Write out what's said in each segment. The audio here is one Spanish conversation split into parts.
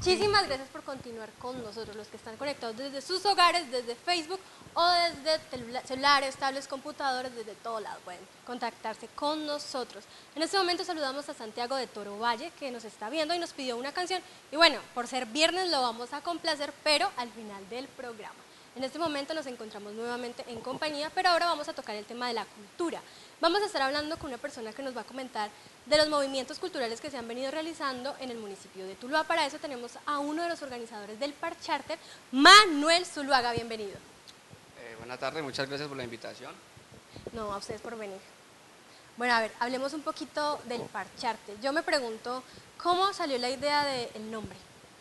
Muchísimas gracias por continuar con nosotros, los que están conectados desde sus hogares, desde Facebook o desde celulares, tablets, computadores, desde todo lado pueden contactarse con nosotros. En este momento saludamos a Santiago de Toro Valle, que nos está viendo y nos pidió una canción. Y bueno, por ser viernes lo vamos a complacer, pero al final del programa. En este momento nos encontramos nuevamente en compañía, pero ahora vamos a tocar el tema de la cultura. Vamos a estar hablando con una persona que nos va a comentar de los movimientos culturales que se han venido realizando en el municipio de Tuluá. Para eso tenemos a uno de los organizadores del Parcharter, Manuel Zuluaga. Bienvenido. Buenas tardes, muchas gracias por la invitación. No, a ustedes por venir. Bueno, a ver, hablemos un poquito del Parcharter. Yo me pregunto, ¿cómo salió la idea del nombre?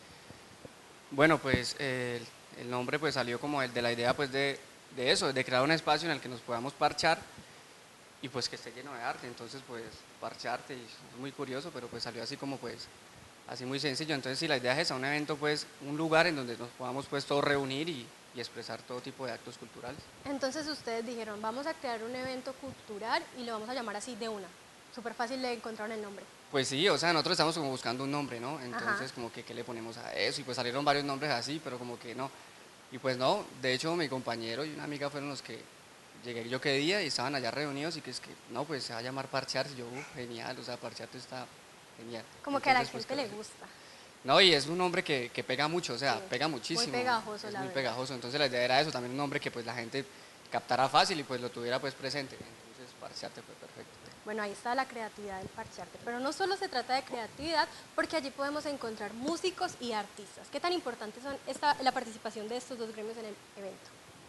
Bueno, pues el nombre pues salió como el de la idea pues de eso, de crear un espacio en el que nos podamos parchar y pues que esté lleno de arte. Entonces pues parcharte, y es muy curioso, pero pues salió así como pues así muy sencillo. Entonces sí, la idea es esa, un evento pues, un lugar en donde nos podamos pues todos reunir y expresar todo tipo de actos culturales. Entonces ustedes dijeron, vamos a crear un evento cultural y lo vamos a llamar así de una. Súper fácil le encontraron el nombre. Pues sí, o sea, nosotros estamos como buscando un nombre, ¿no? Ajá. Entonces como que qué le ponemos a eso y pues salieron varios nombres así, pero como que no. Y pues no, de hecho mi compañero y una amiga fueron los que llegué yo qué día y estaban allá reunidos y que es que, no, pues se va a llamar Parcharse. Y yo, genial, o sea, Parcharte está genial. Como que a la Entonces, pues gente quedó le así. gusta. No, y es un nombre que pega mucho, o sea, Sí, pega muy muchísimo, pegajoso, es la muy verdad. pegajoso. Entonces la idea era eso, también un nombre que pues la gente captara fácil y pues lo tuviera pues presente. Entonces Parcharte fue perfecto. Bueno, ahí está la creatividad del Parcharte, pero no solo se trata de creatividad, porque allí podemos encontrar músicos y artistas. ¿Qué tan importantes son la participación de estos dos gremios en el evento?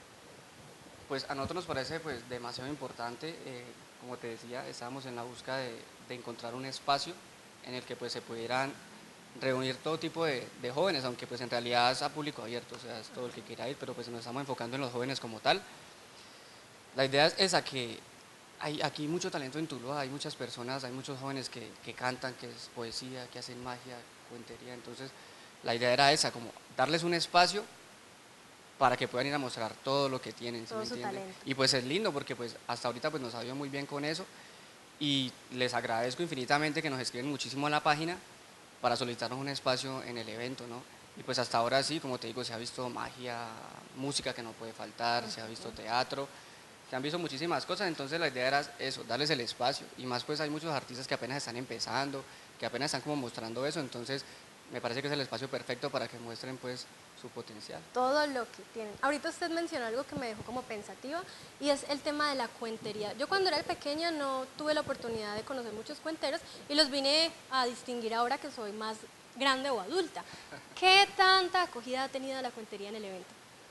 Pues a nosotros nos parece pues demasiado importante, como te decía, estábamos en la búsqueda de encontrar un espacio en el que pues se pudieran reunir todo tipo de jóvenes, aunque pues en realidad es a público abierto, o sea, es todo el que quiera ir, pero pues nos estamos enfocando en los jóvenes como tal. La idea es esa, que hay aquí mucho talento en Tuluá, hay muchas personas, hay muchos jóvenes que cantan, que es poesía, que hacen magia, cuentería, entonces la idea era esa, como darles un espacio para que puedan ir a mostrar todo lo que tienen, ¿sí me Todo su entiende? talento. Y pues es lindo porque pues hasta ahorita pues nos ha ido muy bien con eso y les agradezco infinitamente que nos escriben muchísimo a la página para solicitarnos un espacio en el evento, ¿no? Y pues hasta ahora sí, como te digo, se ha visto magia, música que no puede faltar, se ha visto teatro, se han visto muchísimas cosas, entonces la idea era eso, darles el espacio. Y más pues hay muchos artistas que apenas están empezando, que apenas están como mostrando eso, entonces me parece que es el espacio perfecto para que muestren pues su potencial. Todo lo que tienen. Ahorita usted mencionó algo que me dejó como pensativa y es el tema de la cuentería. Yo cuando era pequeña no tuve la oportunidad de conocer muchos cuenteros y los vine a distinguir ahora que soy más grande o adulta. ¿Qué tanta acogida ha tenido la cuentería en el evento?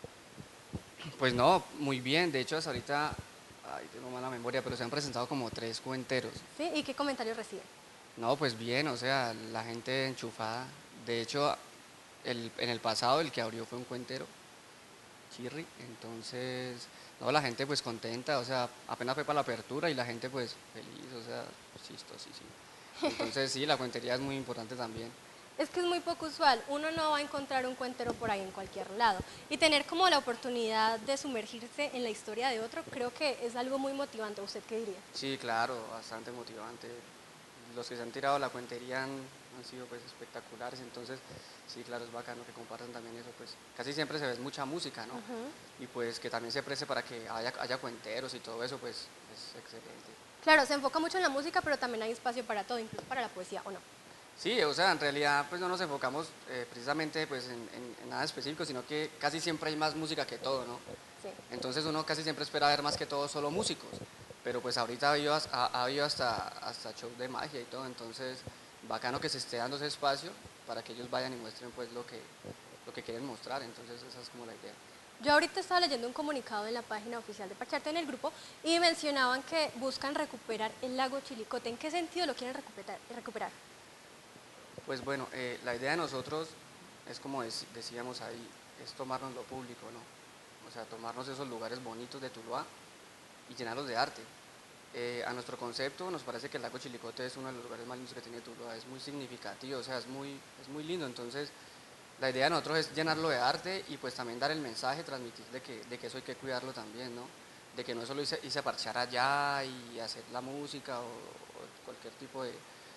Pues no, muy bien, de hecho hasta ahorita, ay, tengo mala memoria, pero se han presentado como 3 cuenteros. ¿Sí? ¿Y qué comentarios reciben? No, pues bien, o sea, la gente enchufada. De hecho, en el pasado el que abrió fue un cuentero, Chirri, entonces, no, la gente pues contenta, o sea, apenas fue para la apertura y la gente pues feliz, o sea, chistosísimo. Entonces sí, la cuentería es muy importante también. Es que es muy poco usual, uno no va a encontrar un cuentero por ahí en cualquier lado y tener como la oportunidad de sumergirse en la historia de otro creo que es algo muy motivante. ¿Usted qué diría? Sí, claro, bastante motivante. Los que se han tirado la cuentería han sido pues espectaculares, entonces sí, claro, es bacano que compartan también eso, pues casi siempre se ve mucha música, ¿no? Y pues que también se preste para que haya cuenteros y todo eso, pues es excelente. Claro, se enfoca mucho en la música, pero también hay espacio para todo, incluso para la poesía, ¿o no? Sí, o sea, en realidad pues no nos enfocamos precisamente pues en nada específico, sino que casi siempre hay más música que todo, ¿no? Sí. Entonces uno casi siempre espera ver más que todo solo músicos, pero pues ahorita ha habido hasta shows de magia y todo, entonces bacano que se esté dando ese espacio para que ellos vayan y muestren pues lo que quieren mostrar, entonces esa es como la idea. Yo ahorita estaba leyendo un comunicado en la página oficial de Parcharte en el grupo y mencionaban que buscan recuperar el lago Chilicote. ¿En qué sentido lo quieren recuperar? Pues bueno, la idea de nosotros es como decíamos ahí, es tomarnos lo público, ¿no? O sea, tomarnos esos lugares bonitos de Tuluá y llenarlos de arte. A nuestro concepto nos parece que el lago Chilicote es uno de los lugares más lindos que tiene Tuluá, es muy significativo, o sea, es muy lindo, entonces la idea de nosotros es llenarlo de arte y pues también dar el mensaje, transmitir de que eso hay que cuidarlo también, ¿no? De que no es solo irse a parchar allá y hacer la música o cualquier tipo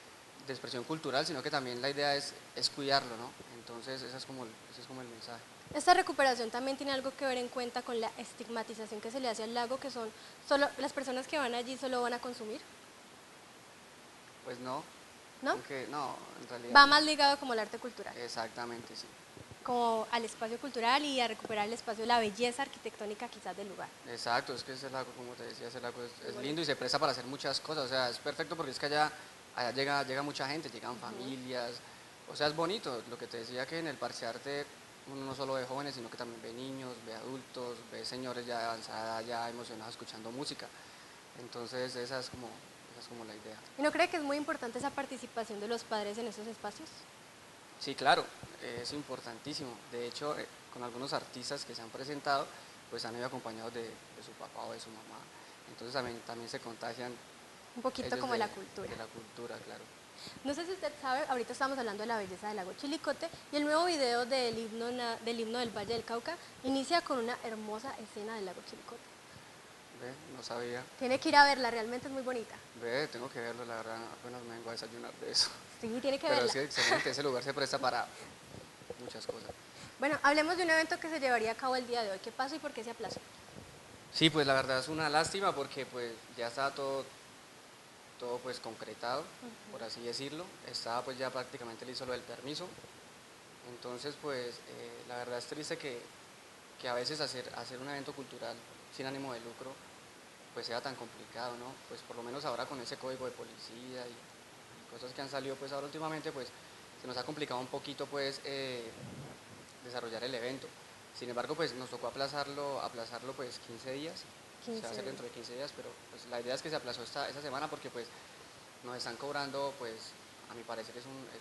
de expresión cultural, sino que también la idea es cuidarlo, ¿no? Entonces ese es como el mensaje. Esta recuperación también tiene algo que ver en cuenta con la estigmatización que se le hace al lago, que son solo las personas que van allí solo van a consumir, Pues no, ¿no? aunque no, en realidad Va no. más ligado como al arte cultural, Exactamente, sí. como al espacio cultural y a recuperar el espacio, la belleza arquitectónica quizás del lugar. Exacto, es que ese lago, como te decía, ese lago Muy es bonito. lindo y se presta para hacer muchas cosas, o sea, es perfecto porque es que allá llega mucha gente, llegan familias, o sea, es bonito, lo que te decía que en el Parchearte uno no solo ve jóvenes, sino que también ve niños, ve adultos, ve señores ya de avanzada, ya emocionados escuchando música, entonces esa es como la idea. ¿Y no cree que es muy importante esa participación de los padres en esos espacios? Sí, claro, es importantísimo, de hecho, con algunos artistas que se han presentado, pues han ido acompañados de su papá o de su mamá, entonces también se contagian Un poquito ellos como la cultura. de la cultura, claro. No sé si usted sabe, ahorita estamos hablando de la belleza del lago Chilicote y el nuevo video del himno del Valle del Cauca inicia con una hermosa escena del lago Chilicote. Ve, no sabía. Tiene que ir a verla, realmente es muy bonita. Ve, tengo que verlo, la verdad, apenas me vengo a desayunar de eso. Sí, tiene que Pero verla. es que excelente, ese lugar se presta para muchas cosas. Bueno, hablemos de un evento que se llevaría a cabo el día de hoy. ¿Qué pasó y por qué se aplazó? Sí, pues la verdad es una lástima porque pues ya está todo pues concretado, por así decirlo. Estaba pues ya prácticamente listo lo del permiso. Entonces pues la verdad es triste que a veces hacer un evento cultural sin ánimo de lucro pues sea tan complicado, ¿no? Pues por lo menos ahora con ese código de policía y cosas que han salido pues ahora últimamente pues se nos ha complicado un poquito pues desarrollar el evento. Sin embargo pues nos tocó aplazarlo pues 15 días, se va a 15 hacer días. dentro de 15 días, pero pues la idea es que se aplazó esa semana porque pues nos están cobrando pues a mi parecer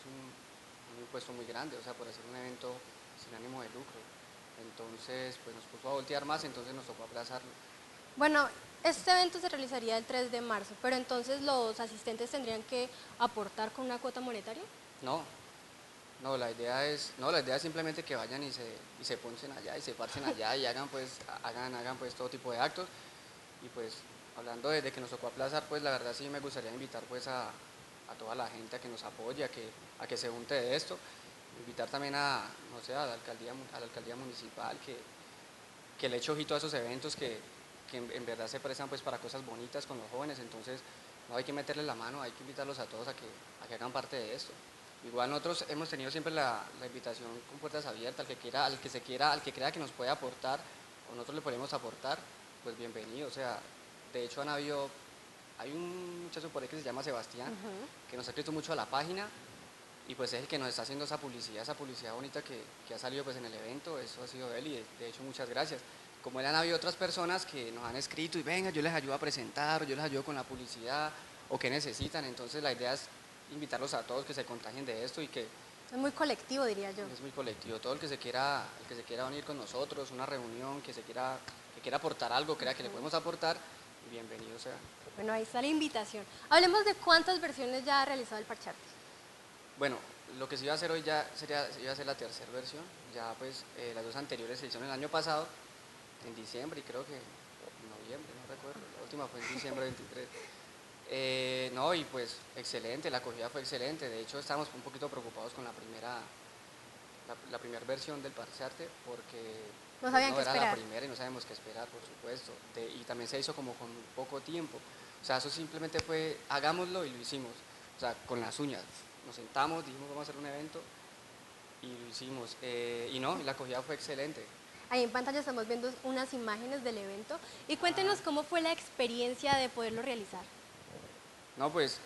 un impuesto muy grande, o sea por hacer un evento sin ánimo de lucro. Entonces pues nos puso a voltear más, entonces nos tocó aplazarlo. Bueno, este evento se realizaría el 3 de marzo, pero entonces los asistentes tendrían que aportar con una cuota monetaria. No, no, la idea es simplemente que vayan y se poncen allá y se parchen allá y hagan pues todo tipo de actos. Y pues hablando de que nos tocó aplazar, pues la verdad sí me gustaría invitar pues a toda la gente a que nos apoye, a que se junte de esto. Invitar también no sé, a la alcaldía municipal, que le eche ojito a esos eventos que verdad se prestan pues para cosas bonitas con los jóvenes. Entonces no hay que meterle la mano, hay que invitarlos a todos a que hagan parte de esto. Igual nosotros hemos tenido siempre la invitación con puertas abiertas, al que crea que nos puede aportar o nosotros le podemos aportar, pues bienvenido. O sea, de hecho hay un muchacho por ahí que se llama Sebastián, que nos ha escrito mucho a la página y pues es el que nos está haciendo esa publicidad bonita que ha salido pues en el evento, eso ha sido él y de hecho muchas gracias. Como él han habido otras personas que nos han escrito y venga, yo les ayudo a presentar o yo les ayudo con la publicidad o que necesitan, entonces la idea es invitarlos a todos que se contagien de esto y que Es muy colectivo, diría yo. es muy colectivo, todo el que se quiera unir con nosotros, una reunión, que quiera aportar algo, crea que le podemos aportar, bienvenido sea. Bueno, ahí está la invitación. Hablemos de cuántas versiones ya ha realizado el Parcharte. Bueno, lo que se iba a hacer hoy iba a ser la tercera versión, ya pues las dos anteriores se hicieron el año pasado, en diciembre y creo que en noviembre, no recuerdo, la última fue en diciembre 23. No, y pues excelente, la acogida fue excelente, de hecho estábamos un poquito preocupados con la primera versión del Parcharte porque No pues, sabían no qué era la esperar. primera y no sabemos qué esperar, por supuesto, y también se hizo como con poco tiempo, o sea, eso simplemente fue, hagámoslo y lo hicimos, o sea, con las uñas, nos sentamos, dijimos vamos a hacer un evento y lo hicimos, y no, y la acogida fue excelente. Ahí en pantalla estamos viendo unas imágenes del evento y cuéntenos cómo fue la experiencia de poderlo realizar. No, pues,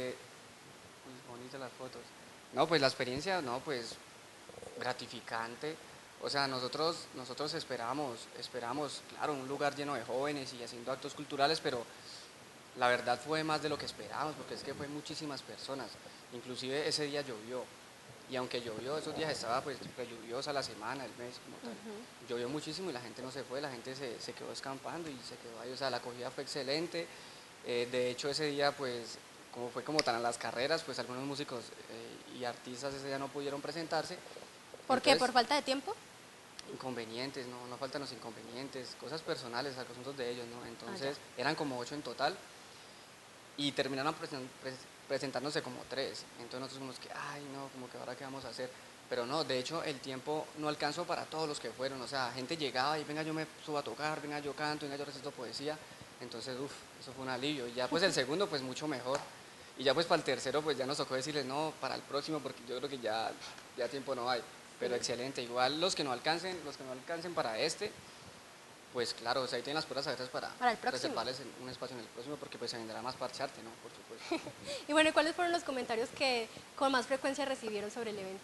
uy, bonitas las fotos. No, pues la experiencia, no, pues gratificante. O sea, nosotros esperamos, claro, un lugar lleno de jóvenes y haciendo actos culturales, pero la verdad fue más de lo que esperábamos, porque es que fue muchísimas personas. Inclusive ese día llovió. Y aunque llovió, esos días estaba pues lluviosa la semana, el mes como tal. Llovió muchísimo y la gente no se fue, la gente se quedó escampando y se quedó ahí. O sea, la acogida fue excelente. De hecho, ese día pues como fue como tan a las carreras, pues algunos músicos y artistas ese día no pudieron presentarse. ¿Por qué? Entonces, ¿Por falta de tiempo? inconvenientes, no faltan los inconvenientes, cosas personales, asuntos de ellos, ¿no? Ah, ya. Entonces, eran como 8 en total y terminaron presentándose como tres. Entonces nosotros como que, ay no, como que ahora qué vamos a hacer. Pero no, de hecho el tiempo no alcanzó para todos los que fueron. O sea, gente llegaba y venga yo me subo a tocar, venga yo canto, venga yo recito poesía. Entonces, uff, eso fue un alivio. Y ya pues el segundo pues mucho mejor. Y ya pues para el tercero pues ya nos tocó decirles no, para el próximo porque yo creo que ya tiempo no hay. Pero excelente, igual los que no alcancen para este, pues claro, o sea, ahí tienen las puertas abiertas Para el próximo. reservarles un espacio en el próximo porque pues se vendrá más parcharte, ¿no? Por supuesto. Y bueno, ¿cuáles fueron los comentarios que con más frecuencia recibieron sobre el evento?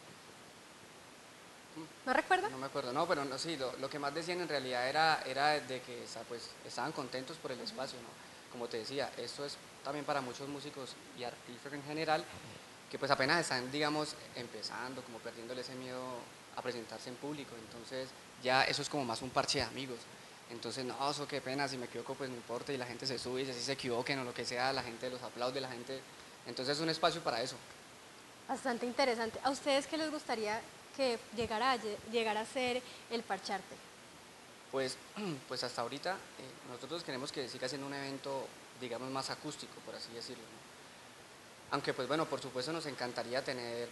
¿No recuerda? No me acuerdo, no, pero no, sí, lo que más decían en realidad era de que pues, estaban contentos por el espacio, ¿no? Como te decía, esto es también para muchos músicos y artistas en general, que pues apenas están, digamos, empezando, como perdiéndole ese miedo a presentarse en público, entonces ya eso es como más un parche de amigos. Entonces, no, eso qué pena, si me equivoco pues no importa y la gente se sube y si así se equivoquen o lo que sea, la gente los aplaude, la gente, entonces es un espacio para eso. Bastante interesante. ¿A ustedes qué les gustaría que llegara a ser el parcharte? Pues, pues hasta ahorita nosotros queremos que siga siendo un evento, digamos, más acústico, por así decirlo, ¿no? Aunque pues bueno, por supuesto nos encantaría tener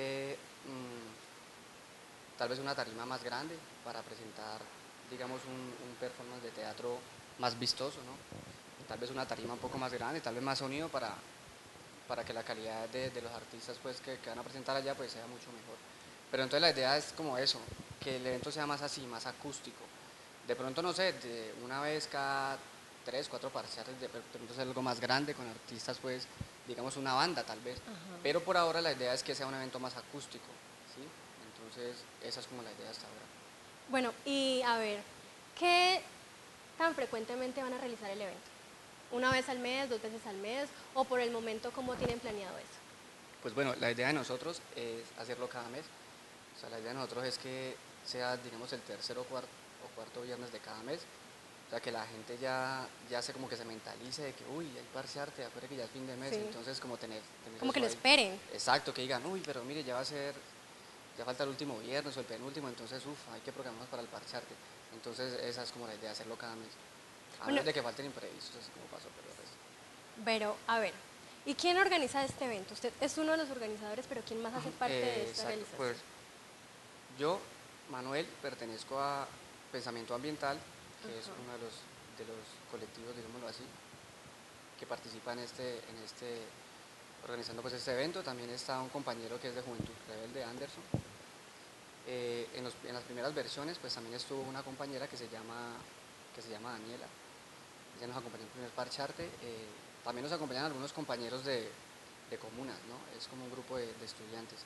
tal vez una tarima más grande para presentar, digamos, un performance de teatro más vistoso, ¿no? Tal vez una tarima un poco más grande, tal vez más sonido para que la calidad de los artistas pues, que van a presentar allá pues, sea mucho mejor. Pero entonces la idea es como eso, que el evento sea más así, más acústico. De pronto, no sé, de una vez cada 3, 4 parciales, de pronto hacer algo más grande con artistas, pues, digamos una banda tal vez. Ajá. Pero por ahora la idea es que sea un evento más acústico, ¿sí? Entonces, esa es como la idea hasta ahora. Bueno, y a ver, ¿qué tan frecuentemente van a realizar el evento? ¿Una vez al mes, 2 veces al mes? ¿O por el momento cómo tienen planeado eso? Pues bueno, la idea de nosotros es hacerlo cada mes. O sea, la idea de nosotros es que sea, digamos, el tercer o cuarto viernes de cada mes. O sea, que la gente ya se como que se mentalice de que, uy, hay parciarte, acuérdate que ya es fin de mes. Sí. Entonces, como tener Como que eso lo ahí. esperen. Exacto, que digan, uy, pero mire, ya falta el último viernes o el penúltimo, entonces, hay que programarnos para el parciarte. Entonces, esa es como la idea, hacerlo cada mes. A Bueno, menos de que falten imprevistos, así como pasó, pero el resto. pero a ver, ¿y quién organiza este evento? Usted es uno de los organizadores, pero ¿quién más hace parte de esta Exacto, realización? pues yo, Manuel, pertenezco a Pensamiento Ambiental, que es Ajá. uno de los colectivos, digámoslo así, que participa organizando pues este evento. También está un compañero que es de Juventud Rebelde, Anderson. En las primeras versiones pues también estuvo una compañera que se llama Daniela. Ella nos acompañó en el primer parcharte. También nos acompañan algunos compañeros de comunas, ¿no? Es como un grupo de estudiantes.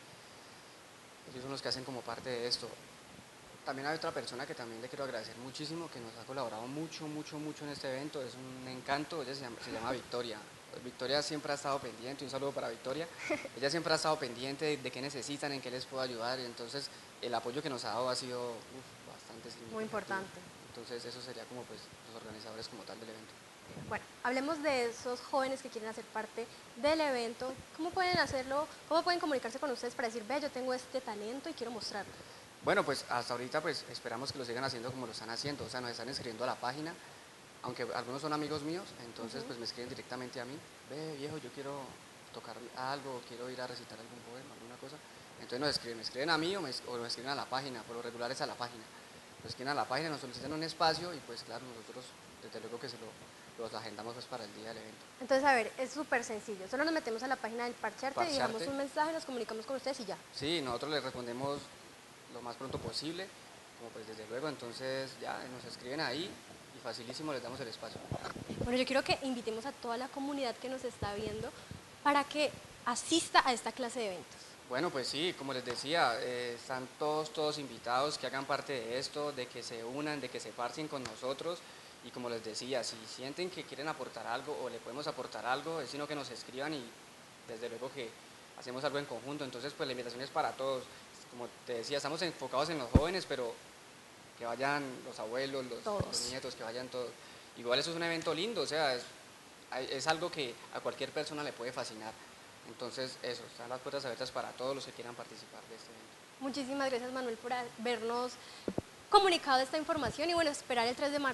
Ellos son los que hacen como parte de esto. También hay otra persona que también le quiero agradecer muchísimo, que nos ha colaborado mucho, mucho, mucho en este evento. Es un encanto, ella se llama Victoria. Pues Victoria siempre ha estado pendiente, un saludo para Victoria. Ella siempre ha estado pendiente de qué necesitan, en qué les puedo ayudar. Y entonces el apoyo que nos ha dado ha sido bastante Muy significativo. importante. Entonces eso sería como pues los organizadores como tal del evento. Bueno, hablemos de esos jóvenes que quieren hacer parte del evento. ¿Cómo pueden hacerlo? ¿Cómo pueden comunicarse con ustedes para decir, ve, yo tengo este talento y quiero mostrarlo? Bueno, pues hasta ahorita pues esperamos que lo sigan haciendo como lo están haciendo, o sea, nos están escribiendo a la página, aunque algunos son amigos míos, entonces pues me escriben directamente a mí, ve viejo, yo quiero tocar algo, quiero ir a recitar algún poema, alguna cosa, entonces me escriben a mí o me escriben a la página, por lo regular es a la página, nos escriben a la página, nos solicitan un espacio y pues claro, nosotros desde luego que los agendamos pues para el día del evento. Entonces, a ver, es súper sencillo. Solo nos metemos a la página del Parcharte y dejamos Parcharte, un mensaje, nos comunicamos con ustedes y ya. sí, nosotros les respondemos lo más pronto posible, como pues desde luego, entonces ya nos escriben ahí y facilísimo les damos el espacio. Bueno, yo quiero que invitemos a toda la comunidad que nos está viendo para que asista a esta clase de eventos. Bueno, pues sí, como les decía, están todos invitados que hagan parte de esto, de que se unan, de que se parchen con nosotros y como les decía, si sienten que quieren aportar algo o le podemos aportar algo, es sino que nos escriban y desde luego que hacemos algo en conjunto, entonces pues la invitación es para todos. Como te decía, estamos enfocados en los jóvenes, pero que vayan los abuelos, los Todos. nietos, que vayan todos. Igual eso es un evento lindo, o sea, es algo que a cualquier persona le puede fascinar. Entonces, eso, están las puertas abiertas para todos los que quieran participar de este evento. Muchísimas gracias, Manuel, por habernos comunicado esta información y bueno, esperar el 3 de marzo.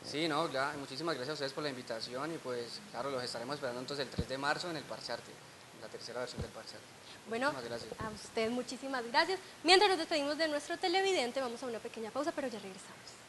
Sí, no, ya, muchísimas gracias a ustedes por la invitación y pues claro, los estaremos esperando entonces el 3 de marzo en el Parche Arte, en la tercera versión del Parche Arte. Bueno, Muchísimas gracias. a usted muchísimas gracias. Mientras nos despedimos de nuestro televidente, vamos a una pequeña pausa, pero ya regresamos.